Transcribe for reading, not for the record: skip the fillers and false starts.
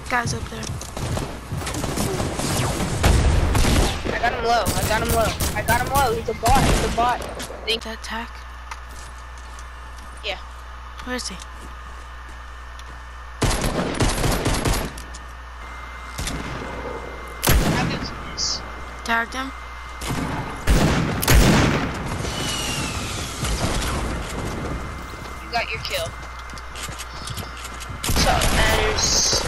Guys up there. I got him low. I got him low. I got him low. He's a bot. He's a bot. Think that tack? Yeah. Where is he? Tagged him. You got your kill. That's all that matters.